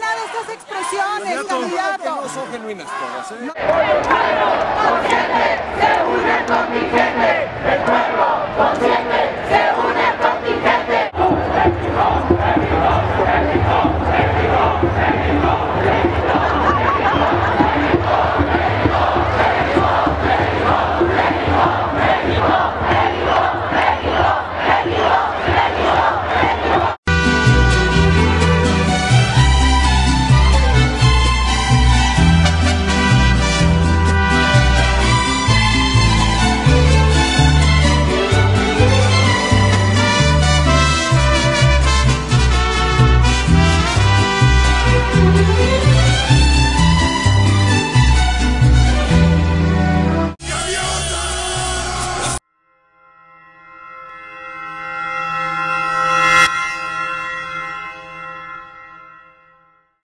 pena de estas expresiones, candidato. No son genuinas todas, ¿eh? Consciente, se une el contingente, el pueblo consciente, se une.